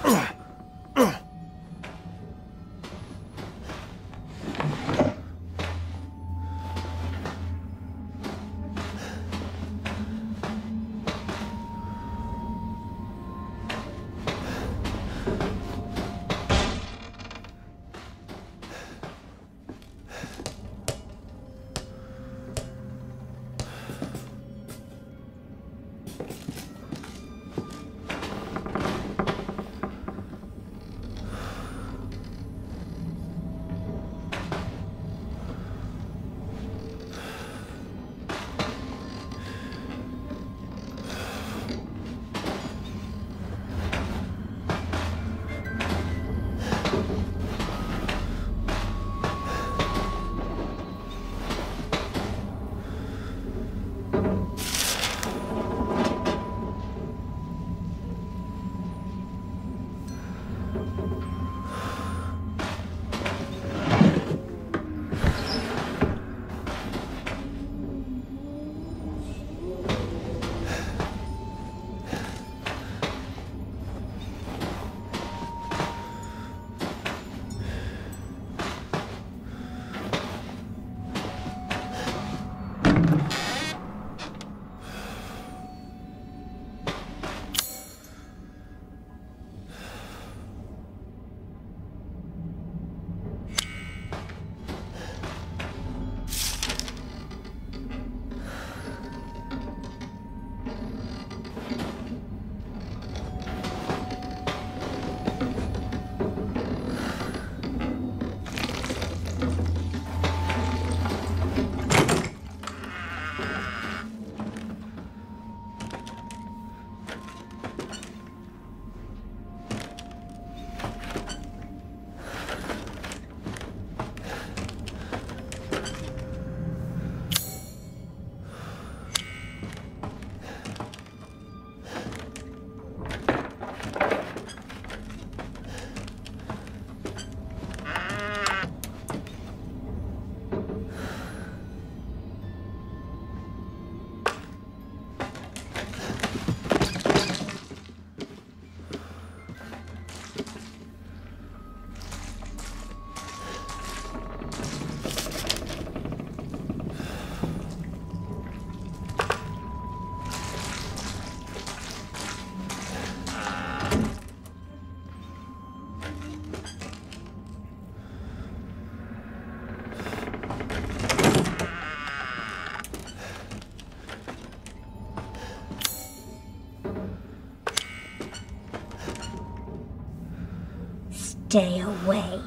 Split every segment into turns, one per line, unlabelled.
Stay away.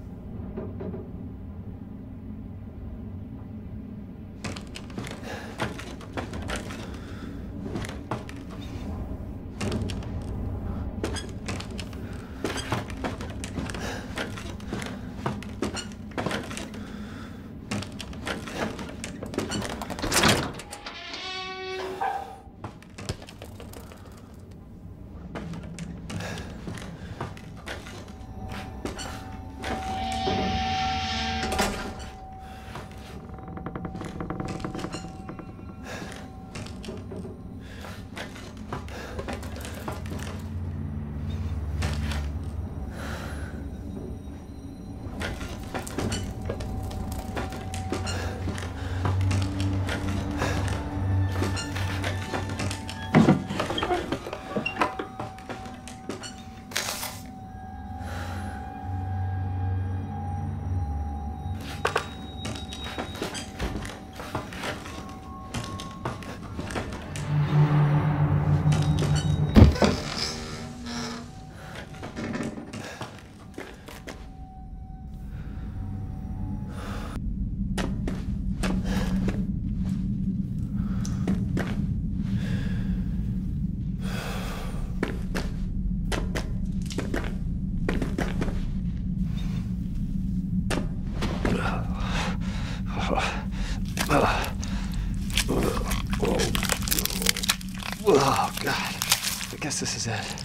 Oh, God. I guess this is it.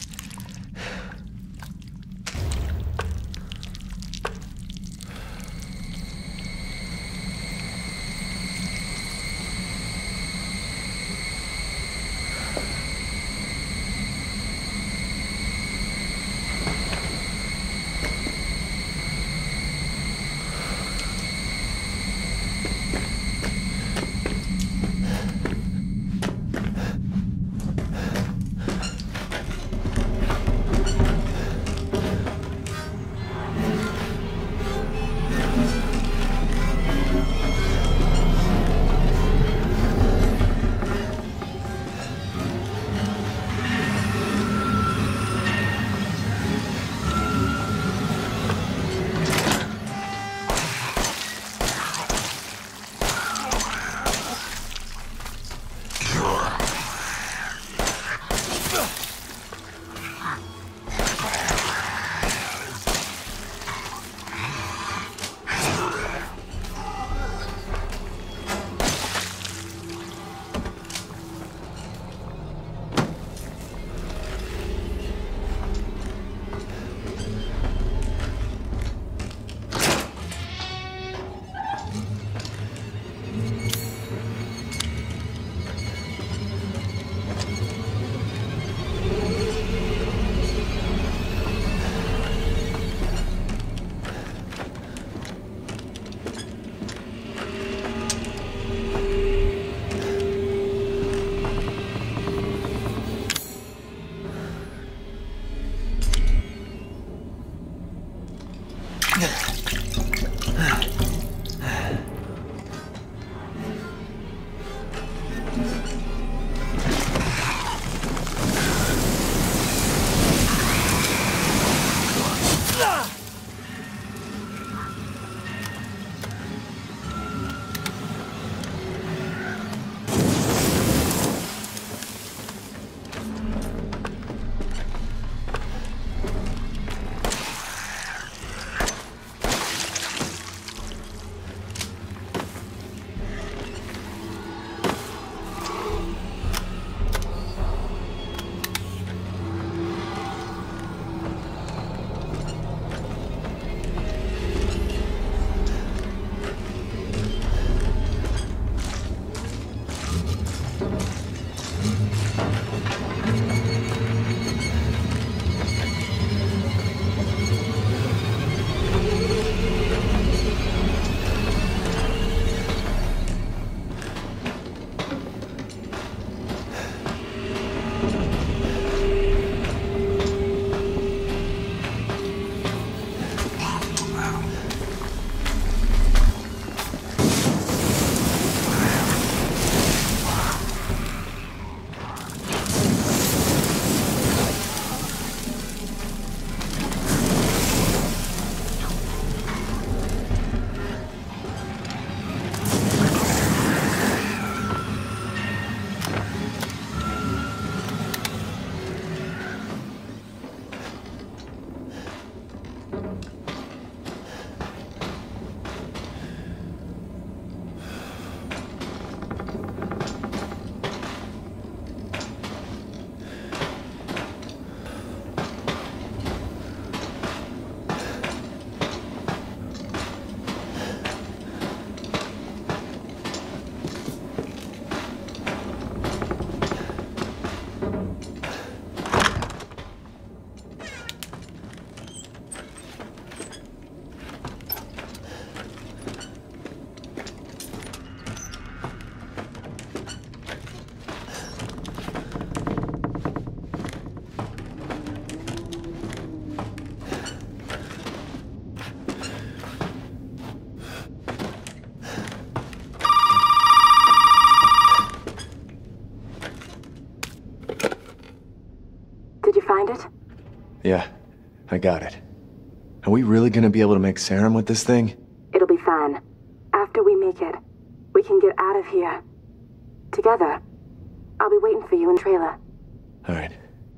Find it?
Yeah, I got it. Are we really gonna be able to make serum with this thing?
It'll be fine. After we make it, we can get out of here. Together. I'll be waiting for you in the trailer.
All right.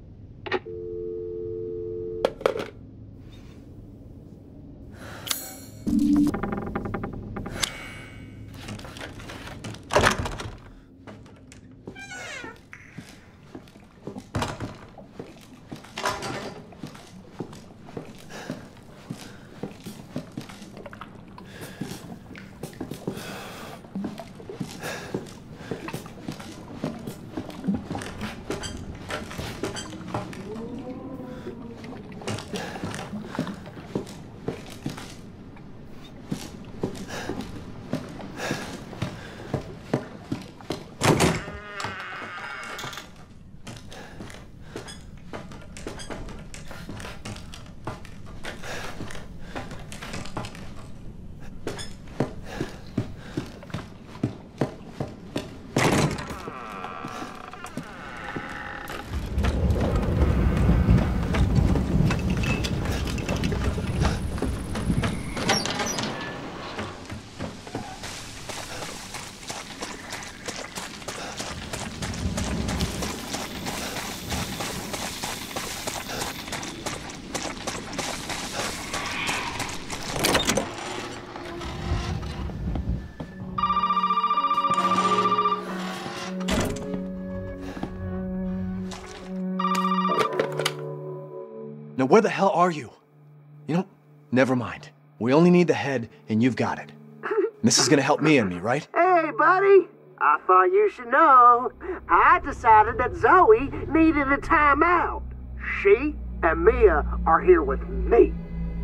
Now where the hell are you? You know, never mind. We only need the head, and you've got it. This is gonna help me and me, right?
Hey, buddy. I thought you should know. I decided that Zoe needed a timeout. She and Mia are here with me.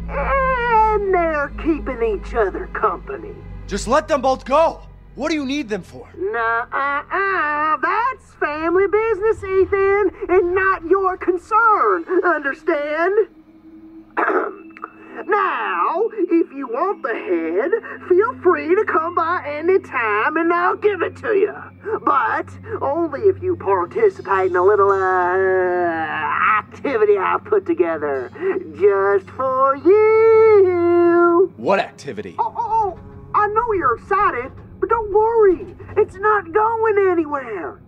And they're keeping each other company.
Just let them both go! What do you need them for?
Nuh-uh. That's family business, Ethan, and not your concern. Understand? Now, you want the head, feel free to come by any time and I'll give it to you. But only if you participate in a little, activity I've put together just for you.
What activity?
Oh, I know you're excited, but don't worry. It's not going anywhere.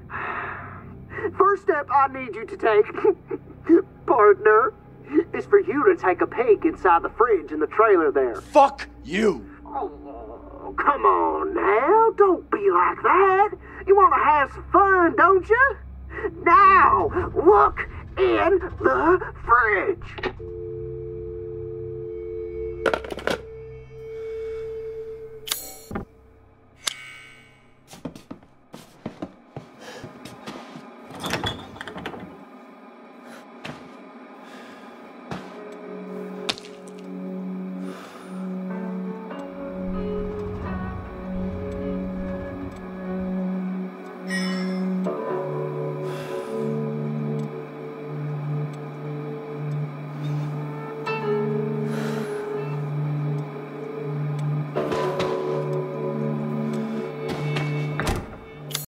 First step I need you to take, partner, is for you to take a peek inside the fridge in the trailer there.
Fuck you!
Oh, come on now. Don't be like that. You want to have some fun, don't you? Now, look in the fridge.